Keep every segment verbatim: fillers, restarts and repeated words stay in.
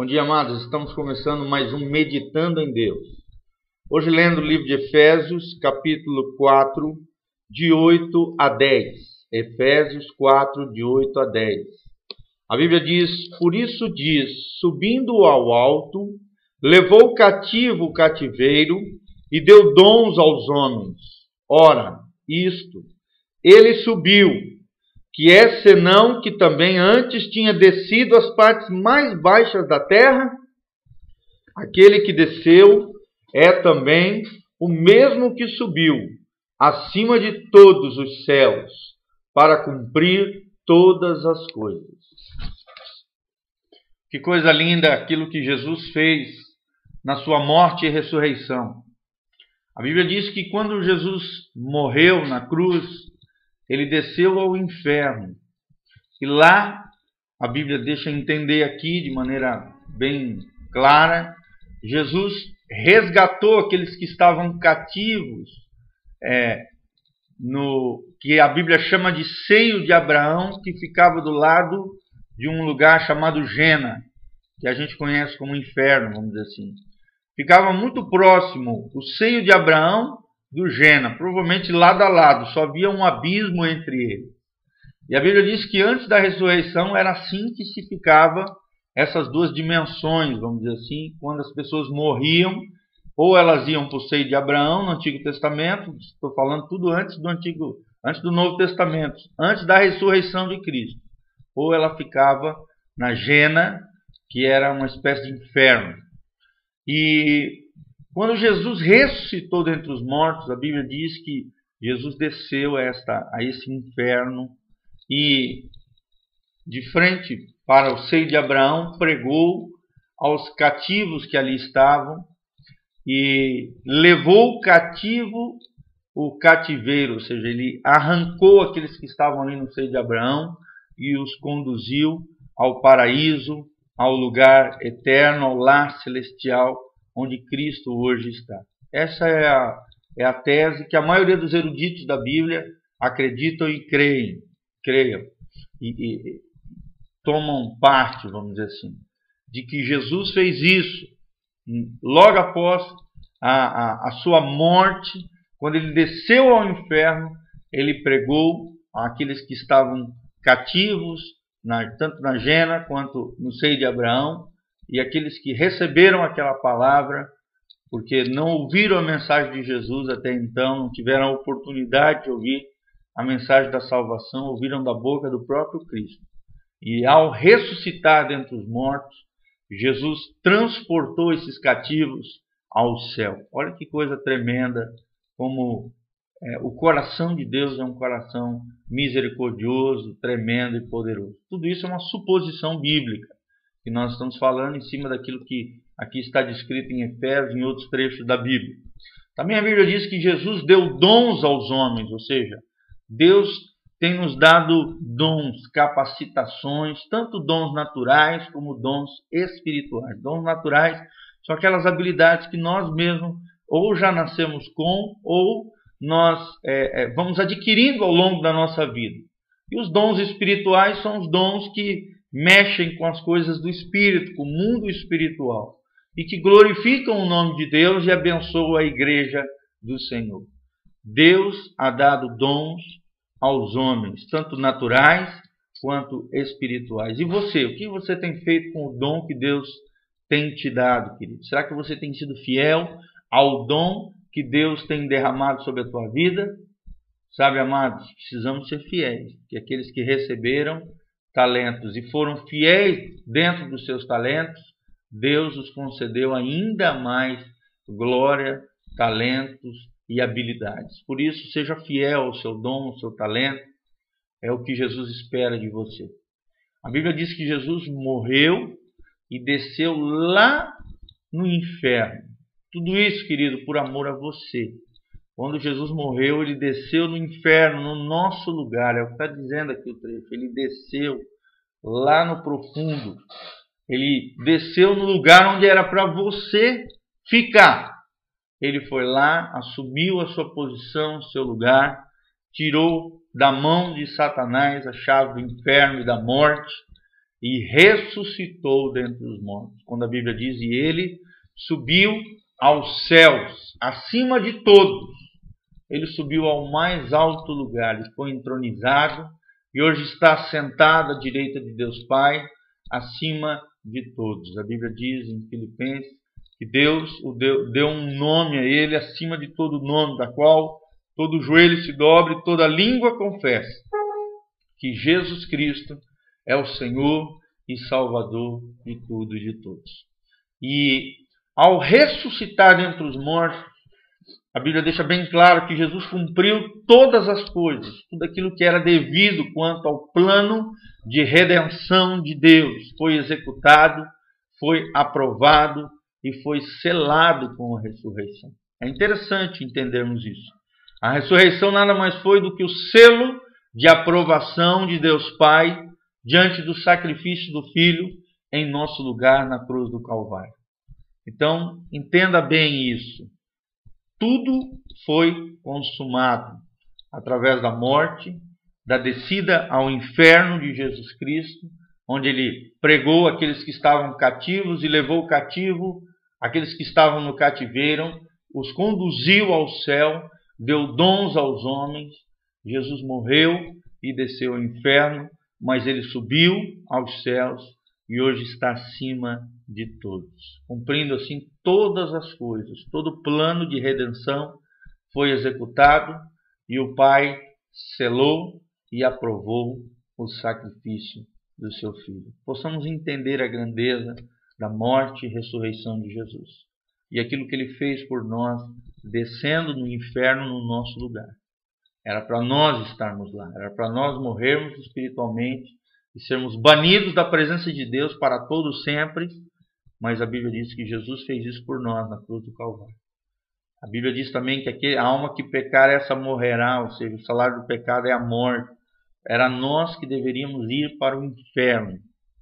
Bom dia, amados. Estamos começando mais um Meditando em Deus. Hoje lendo o livro de Efésios, capítulo quatro, de oito a dez. Efésios quatro, de oito a dez. A Bíblia diz: por isso diz, subindo ao alto, levou cativo o cativeiro e deu dons aos homens. Ora, isto, ele subiu, que é senão que também antes tinha descido às partes mais baixas da terra? Aquele que desceu é também o mesmo que subiu acima de todos os céus, para cumprir todas as coisas. Que coisa linda aquilo que Jesus fez na sua morte e ressurreição. A Bíblia diz que quando Jesus morreu na cruz, ele desceu ao inferno. E lá, a Bíblia deixa entender aqui de maneira bem clara, Jesus resgatou aqueles que estavam cativos, é, no que a Bíblia chama de seio de Abraão, que ficava do lado de um lugar chamado Gena, que a gente conhece como inferno, vamos dizer assim. Ficava muito próximo o seio de Abraão do Gena, provavelmente lado a lado, só havia um abismo entre eles. E a Bíblia diz que antes da ressurreição era assim que se ficava essas duas dimensões, vamos dizer assim, quando as pessoas morriam, ou elas iam para o seio de Abraão no Antigo Testamento, estou falando tudo antes do Antigo, antes do Novo Testamento, antes da ressurreição de Cristo, ou ela ficava na Gena, que era uma espécie de inferno. E quando Jesus ressuscitou dentre os mortos, a Bíblia diz que Jesus desceu a, esta, a esse inferno e, de frente para o seio de Abraão, pregou aos cativos que ali estavam e levou cativo o cativeiro, ou seja, ele arrancou aqueles que estavam ali no seio de Abraão e os conduziu ao paraíso, ao lugar eterno, ao lar celestial, onde Cristo hoje está. Essa é a, é a tese que a maioria dos eruditos da Bíblia acreditam e creem, creiam, e, e tomam parte, vamos dizer assim, de que Jesus fez isso logo após a, a, a sua morte, quando ele desceu ao inferno, ele pregou àqueles que estavam cativos, na, tanto na Gena quanto no seio de Abraão, e aqueles que receberam aquela palavra, porque não ouviram a mensagem de Jesus até então, não tiveram a oportunidade de ouvir a mensagem da salvação, ouviram da boca do próprio Cristo. E ao ressuscitar dentre os mortos, Jesus transportou esses cativos ao céu. Olha que coisa tremenda, como é, o coração de Deus é um coração misericordioso, tremendo e poderoso. Tudo isso é uma suposição bíblica, que nós estamos falando em cima daquilo que aqui está descrito em Efésios e em outros trechos da Bíblia. Também a Bíblia diz que Jesus deu dons aos homens, ou seja, Deus tem nos dado dons, capacitações, tanto dons naturais como dons espirituais. Dons naturais são aquelas habilidades que nós mesmos ou já nascemos com, ou nós é, é, vamos adquirindo ao longo da nossa vida. E os dons espirituais são os dons que mexem com as coisas do Espírito, com o mundo espiritual, e que glorificam o nome de Deus e abençoam a igreja do Senhor. Deus ha dado dons aos homens, tanto naturais quanto espirituais. E você, o que você tem feito com o dom que Deus tem te dado, querido? Será que você tem sido fiel ao dom que Deus tem derramado sobre a tua vida? Sabe, amados, precisamos ser fiéis, que aqueles que receberam talentos e foram fiéis dentro dos seus talentos, Deus os concedeu ainda mais glória, talentos e habilidades. Por isso, seja fiel ao seu dom, ao seu talento, é o que Jesus espera de você. A Bíblia diz que Jesus morreu e desceu lá no inferno. Tudo isso, querido, por amor a você. Quando Jesus morreu, ele desceu no inferno, no nosso lugar. É o que está dizendo aqui o trecho. Ele desceu lá no profundo. Ele desceu no lugar onde era para você ficar. Ele foi lá, assumiu a sua posição, o seu lugar, tirou da mão de Satanás a chave do inferno e da morte e ressuscitou dentre os mortos. Quando a Bíblia diz, e ele subiu aos céus, acima de todos. Ele subiu ao mais alto lugar, ele foi entronizado e hoje está sentado à direita de Deus Pai, acima de todos. A Bíblia diz em Filipenses que Deus o deu, deu um nome a ele acima de todo nome, da qual todo joelho se dobre e toda língua confessa que Jesus Cristo é o Senhor e Salvador de tudo e de todos. E ao ressuscitar dentre os mortos, a Bíblia deixa bem claro que Jesus cumpriu todas as coisas, tudo aquilo que era devido quanto ao plano de redenção de Deus. Foi executado, foi aprovado e foi selado com a ressurreição. É interessante entendermos isso. A ressurreição nada mais foi do que o selo de aprovação de Deus Pai diante do sacrifício do Filho em nosso lugar na cruz do Calvário. Então, entenda bem isso. Tudo foi consumado através da morte, da descida ao inferno de Jesus Cristo, onde ele pregou aqueles que estavam cativos e levou cativo aqueles que estavam no cativeiro, os conduziu ao céu, deu dons aos homens. Jesus morreu e desceu ao inferno, mas ele subiu aos céus e hoje está acima de todos, cumprindo assim todas as coisas. Todo o plano de redenção foi executado e o Pai selou e aprovou o sacrifício do seu Filho. Possamos entender a grandeza da morte e ressurreição de Jesus e aquilo que ele fez por nós, descendo no inferno no nosso lugar. Era para nós estarmos lá, era para nós morrermos espiritualmente e sermos banidos da presença de Deus para todo sempre, mas a Bíblia diz que Jesus fez isso por nós na cruz do Calvário. A Bíblia diz também que a alma que pecar, essa morrerá, ou seja, o salário do pecado é a morte. Era nós que deveríamos ir para o inferno,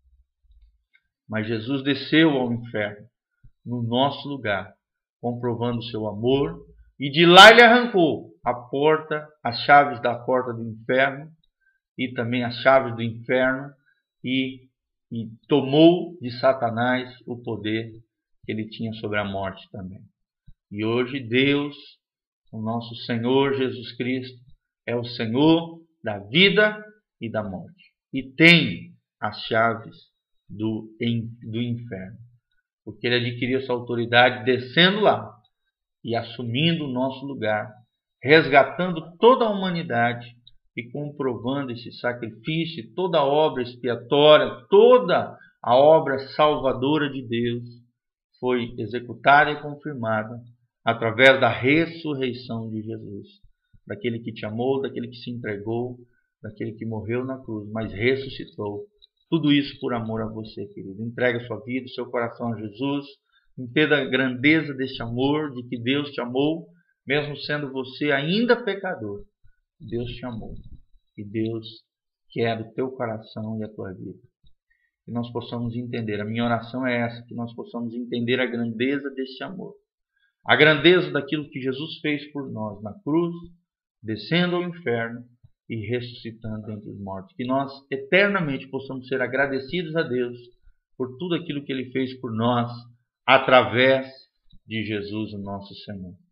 mas Jesus desceu ao inferno no nosso lugar, comprovando o seu amor, e de lá ele arrancou a porta, as chaves da porta do inferno e também as chaves do inferno e, e tomou de Satanás o poder que ele tinha sobre a morte também. E hoje Deus, o nosso Senhor Jesus Cristo, é o Senhor da vida e da morte e tem as chaves do, do inferno, porque ele adquiriu essa autoridade descendo lá e assumindo o nosso lugar, resgatando toda a humanidade e comprovando esse sacrifício, toda a obra expiatória, toda a obra salvadora de Deus foi executada e confirmada através da ressurreição de Jesus, daquele que te amou, daquele que se entregou, daquele que morreu na cruz, mas ressuscitou. Tudo isso por amor a você, querido. Entregue a sua vida, o seu coração a Jesus. Entenda a grandeza deste amor, de que Deus te amou, mesmo sendo você ainda pecador. Deus te amou. E Deus quer o teu coração e a tua vida. Que nós possamos entender. A minha oração é essa, que nós possamos entender a grandeza deste amor. A grandeza daquilo que Jesus fez por nós na cruz, descendo ao inferno e ressuscitando entre os mortos. Que nós eternamente possamos ser agradecidos a Deus por tudo aquilo que Ele fez por nós, através de Jesus, o nosso Senhor.